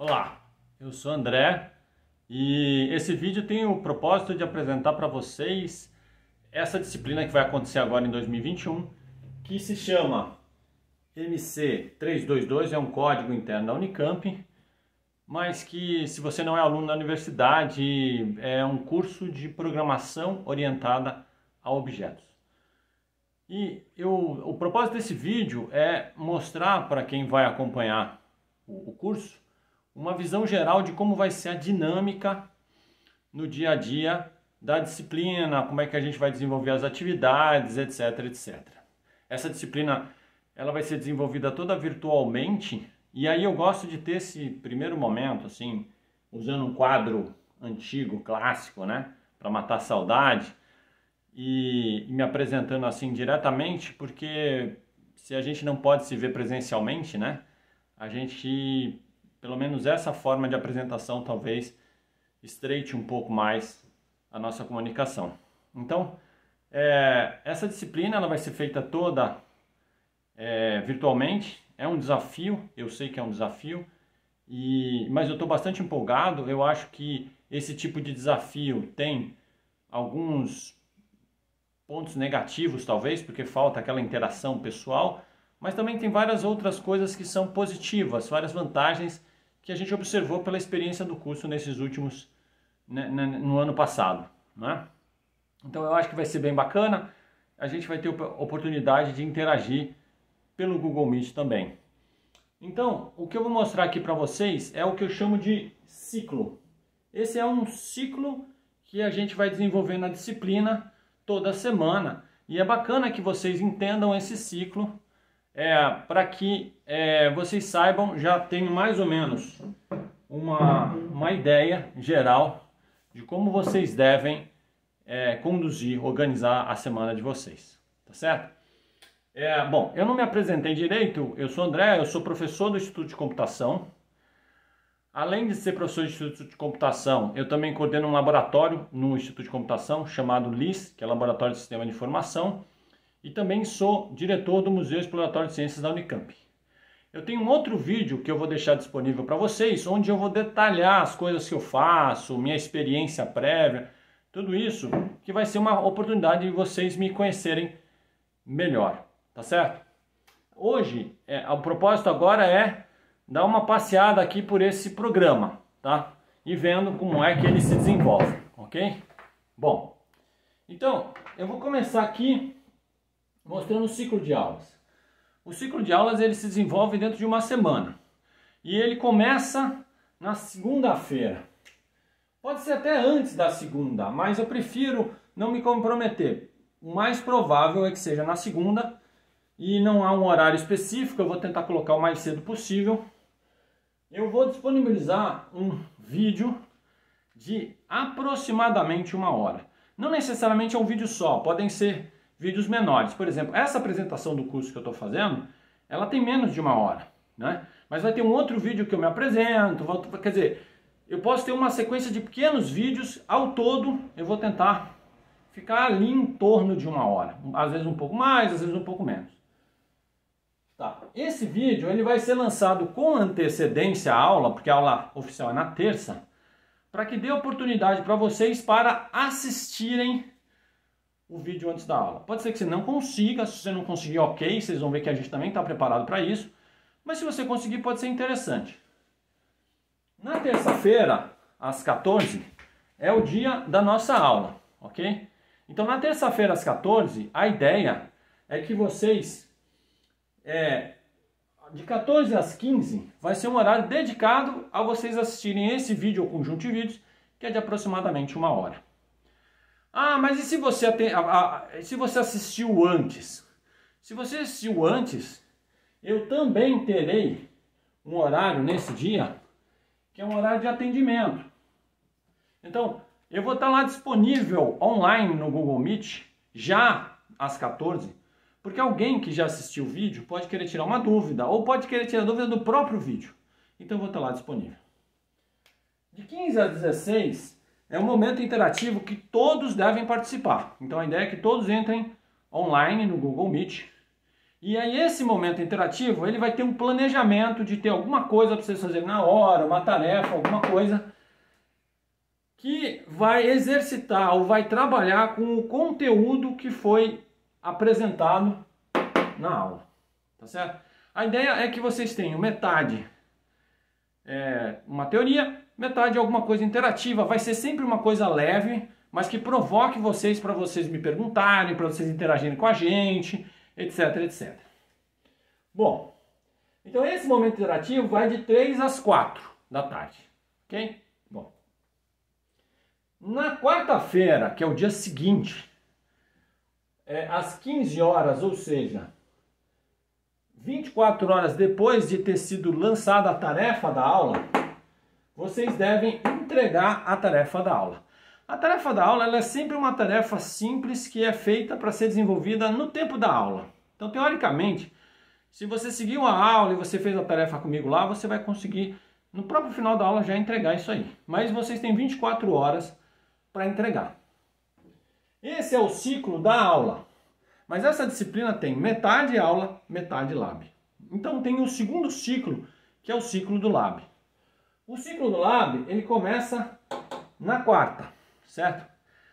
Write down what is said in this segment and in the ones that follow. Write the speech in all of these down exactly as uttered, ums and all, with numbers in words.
Olá, eu sou André e esse vídeo tem o propósito de apresentar para vocês essa disciplina que vai acontecer agora em dois mil e vinte e um, que se chama M C trezentos e vinte e dois, é um código interno da Unicamp, mas que, se você não é aluno da universidade, é um curso de programação orientada a objetos. E eu, o propósito desse vídeo é mostrar para quem vai acompanhar o, o curso uma visão geral de como vai ser a dinâmica no dia a dia da disciplina, como é que a gente vai desenvolver as atividades, etc, etcétera. Essa disciplina ela vai ser desenvolvida toda virtualmente, e aí eu gosto de ter esse primeiro momento, assim, usando um quadro antigo, clássico, né, para matar a saudade, e, e me apresentando assim diretamente, porque se a gente não pode se ver presencialmente, né, a gente... Pelo menos essa forma de apresentação talvez estreite um pouco mais a nossa comunicação. Então, é, essa disciplina ela vai ser feita toda é, virtualmente. É um desafio, eu sei que é um desafio, e, mas eu estou bastante empolgado. Eu acho que esse tipo de desafio tem alguns pontos negativos talvez, porque falta aquela interação pessoal, mas também tem várias outras coisas que são positivas, várias vantagens que a gente observou pela experiência do curso nesses últimos, né, no ano passado, né? Então eu acho que vai ser bem bacana, a gente vai ter oportunidade de interagir pelo Google Meet também. Então, o que eu vou mostrar aqui para vocês é o que eu chamo de ciclo. Esse é um ciclo que a gente vai desenvolver na disciplina toda semana, e é bacana que vocês entendam esse ciclo, É, para que é, vocês saibam, já tenham mais ou menos uma, uma ideia geral de como vocês devem é, conduzir, organizar a semana de vocês, tá certo? É, bom, eu não me apresentei direito, eu sou André, eu sou professor do Instituto de Computação. Além de ser professor do Instituto de Computação, eu também coordeno um laboratório no Instituto de Computação chamado L I S, que é Laboratório de Sistema de Informação. E também sou diretor do Museu Exploratório de Ciências da Unicamp. Eu tenho um outro vídeo que eu vou deixar disponível para vocês, onde eu vou detalhar as coisas que eu faço, minha experiência prévia, tudo isso, que vai ser uma oportunidade de vocês me conhecerem melhor, tá certo? Hoje, é, o propósito agora é dar uma passeada aqui por esse programa, tá? E vendo como é que ele se desenvolve, ok? Bom, então, eu vou começar aqui mostrando o ciclo de aulas. O ciclo de aulas ele se desenvolve dentro de uma semana. E ele começa na segunda-feira. Pode ser até antes da segunda, mas eu prefiro não me comprometer. O mais provável é que seja na segunda, e não há um horário específico, eu vou tentar colocar o mais cedo possível. Eu vou disponibilizar um vídeo de aproximadamente uma hora. Não necessariamente é um vídeo só, podem ser vídeos menores. Por exemplo, essa apresentação do curso que eu estou fazendo, ela tem menos de uma hora, né? Mas vai ter um outro vídeo que eu me apresento, vou, quer dizer, eu posso ter uma sequência de pequenos vídeos, ao todo eu vou tentar ficar ali em torno de uma hora, às vezes um pouco mais, às vezes um pouco menos. Tá. Esse vídeo ele vai ser lançado com antecedência à aula, porque a aula oficial é na terça, para que dê oportunidade para vocês para assistirem o vídeo antes da aula. Pode ser que você não consiga, se você não conseguir, ok, vocês vão ver que a gente também está preparado para isso, mas se você conseguir pode ser interessante. Na terça-feira, às quatorze, é o dia da nossa aula, ok? Então na terça-feira às quatorze, a ideia é que vocês, é, de quatorze às quinze, vai ser um horário dedicado a vocês assistirem esse vídeo ou conjunto de vídeos, que é de aproximadamente uma hora. Ah, mas e se você, se você assistiu antes? Se você assistiu antes, eu também terei um horário nesse dia, que é um horário de atendimento. Então, eu vou estar lá disponível online no Google Meet, já às quatorze, porque alguém que já assistiu o vídeo pode querer tirar uma dúvida, ou pode querer tirar dúvida do próprio vídeo. Então eu vou estar lá disponível. De quinze às dezesseis... é um momento interativo que todos devem participar. Então a ideia é que todos entrem online no Google Meet E aí esse momento interativo, ele vai ter um planejamento de ter alguma coisa para vocês fazerem na hora, uma tarefa, alguma coisa que vai exercitar ou vai trabalhar com o conteúdo que foi apresentado na aula, tá certo? A ideia é que vocês tenham metade é, uma teoria, metade alguma coisa interativa, vai ser sempre uma coisa leve, mas que provoque vocês para vocês me perguntarem, para vocês interagirem com a gente, etc, etcétera. Bom, então esse momento interativo vai de três às quatro da tarde, ok? Bom, na quarta-feira, que é o dia seguinte, é, às quinze horas, ou seja, vinte e quatro horas depois de ter sido lançada a tarefa da aula, vocês devem entregar a tarefa da aula. A tarefa da aula ela é sempre uma tarefa simples que é feita para ser desenvolvida no tempo da aula. Então, teoricamente, se você seguiu a aula e você fez a tarefa comigo lá, você vai conseguir, no próprio final da aula, já entregar isso aí. Mas vocês têm vinte e quatro horas para entregar. Esse é o ciclo da aula. Mas essa disciplina tem metade aula, metade lab. Então tem o segundo ciclo, que é o ciclo do lab. O ciclo do lab, ele começa na quarta, certo?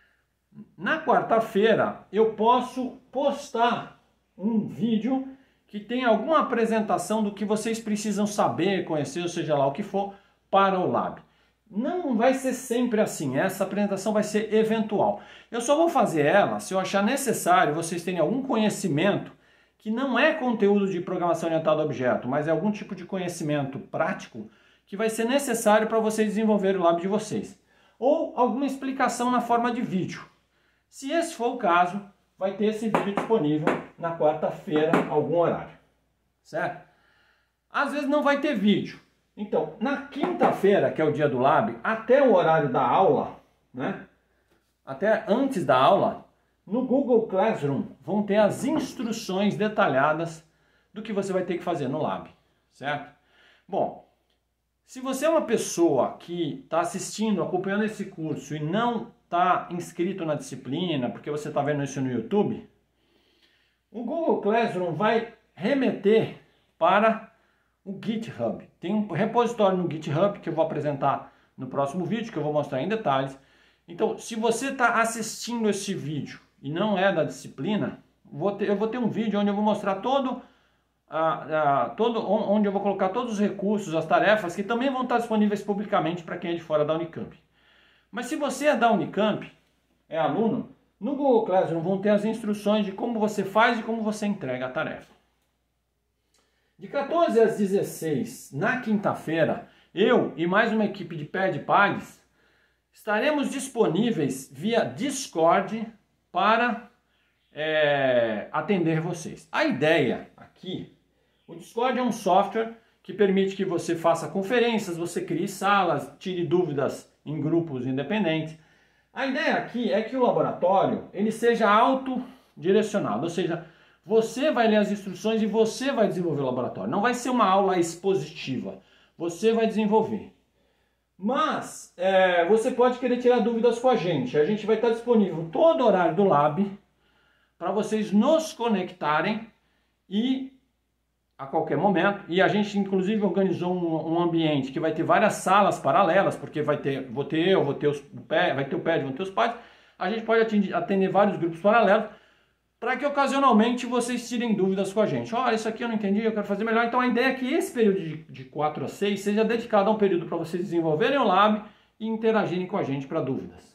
Na quarta-feira, eu posso postar um vídeo que tem alguma apresentação do que vocês precisam saber, conhecer, ou seja lá o que for, para o lab. Não vai ser sempre assim, essa apresentação vai ser eventual. Eu só vou fazer ela se eu achar necessário vocês terem algum conhecimento que não é conteúdo de programação orientada a objeto, mas é algum tipo de conhecimento prático que vai ser necessário para vocês desenvolverem o lab de vocês. Ou alguma explicação na forma de vídeo. Se esse for o caso, vai ter esse vídeo disponível na quarta-feira, algum horário. Certo? Às vezes não vai ter vídeo. Então, na quinta-feira, que é o dia do lab, até o horário da aula, né? Até antes da aula, no Google Classroom vão ter as instruções detalhadas do que você vai ter que fazer no lab, certo? Bom, se você é uma pessoa que está assistindo, acompanhando esse curso e não está inscrito na disciplina, porque você está vendo isso no YouTube, o Google Classroom vai remeter para o GitHub. Tem um repositório no GitHub que eu vou apresentar no próximo vídeo, que eu vou mostrar em detalhes. Então, se você está assistindo esse vídeo e não é da disciplina, vou ter, eu vou ter um vídeo onde eu vou mostrar todo, a, a, todo, onde eu vou colocar todos os recursos, as tarefas, que também vão estar disponíveis publicamente para quem é de fora da Unicamp. Mas se você é da Unicamp, é aluno, no Google Classroom vão ter as instruções de como você faz e como você entrega a tarefa. De quatorze às dezesseis, na quinta-feira, eu e mais uma equipe de Pad Pags estaremos disponíveis via Discord para é, atender vocês. A ideia aqui, o Discord é um software que permite que você faça conferências, você crie salas, tire dúvidas em grupos independentes. A ideia aqui é que o laboratório ele seja autodirecionado, ou seja, você vai ler as instruções e você vai desenvolver o laboratório. Não vai ser uma aula expositiva. Você vai desenvolver. Mas é, você pode querer tirar dúvidas com a gente. A gente vai estar disponível todo o horário do lab para vocês nos conectarem e a qualquer momento. E a gente inclusive organizou um, um ambiente que vai ter várias salas paralelas, porque vai ter, vou ter eu, vou ter os, vai ter o P E D, vão ter os pais. A gente pode atender, atender vários grupos paralelos, para que ocasionalmente vocês tirem dúvidas com a gente. Olha, isso aqui eu não entendi, eu quero fazer melhor. Então a ideia é que esse período de, de quatro a seis seja dedicado a um período para vocês desenvolverem o lab e interagirem com a gente para dúvidas.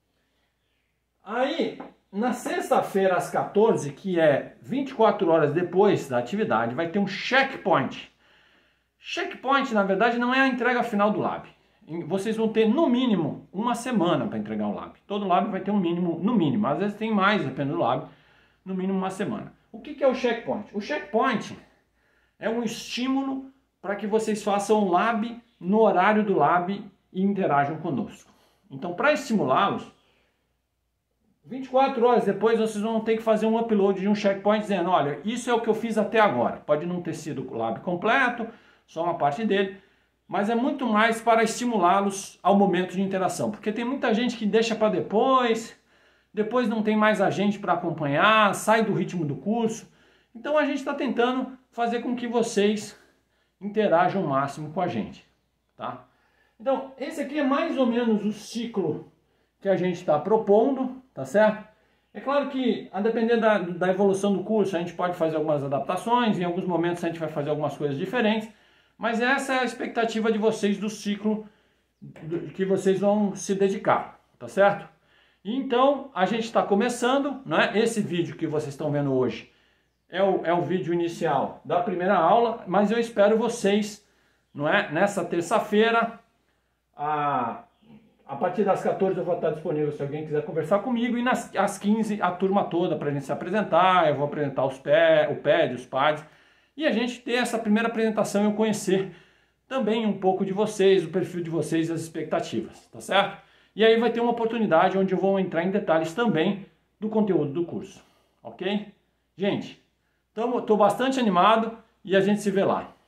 Aí, na sexta-feira às quatorze, que é vinte e quatro horas depois da atividade, vai ter um checkpoint. Checkpoint, na verdade, não é a entrega final do lab. Vocês vão ter, no mínimo, uma semana para entregar o lab. Todo lab vai ter um mínimo, no mínimo. Às vezes tem mais, dependendo do lab. No mínimo uma semana. O que é o checkpoint? O checkpoint é um estímulo para que vocês façam um lab no horário do lab e interajam conosco. Então, para estimulá-los, vinte e quatro horas depois vocês vão ter que fazer um upload de um checkpoint dizendo, olha, isso é o que eu fiz até agora. Pode não ter sido o lab completo, só uma parte dele, mas é muito mais para estimulá-los ao momento de interação. Porque tem muita gente que deixa para depois... Depois não tem mais a gente para acompanhar, sai do ritmo do curso. Então a gente está tentando fazer com que vocês interajam o máximo com a gente, tá? Então esse aqui é mais ou menos o ciclo que a gente está propondo, tá certo? É claro que, a depender da, da evolução do curso, a gente pode fazer algumas adaptações, em alguns momentos a gente vai fazer algumas coisas diferentes, mas essa é a expectativa de vocês do ciclo que vocês vão se dedicar, tá certo? Então, a gente está começando, né? Esse vídeo que vocês estão vendo hoje é o, é o vídeo inicial da primeira aula, mas eu espero vocês, não é? Nessa terça-feira, a... A partir das quatorze eu vou estar disponível se alguém quiser conversar comigo, e nas, às quinze a turma toda para a gente se apresentar, eu vou apresentar os pé, o P E D, os P A Ds, e a gente ter essa primeira apresentação e eu conhecer também um pouco de vocês, o perfil de vocês e as expectativas, tá certo? E aí vai ter uma oportunidade onde eu vou entrar em detalhes também do conteúdo do curso, ok? Gente, estou bastante animado e a gente se vê lá.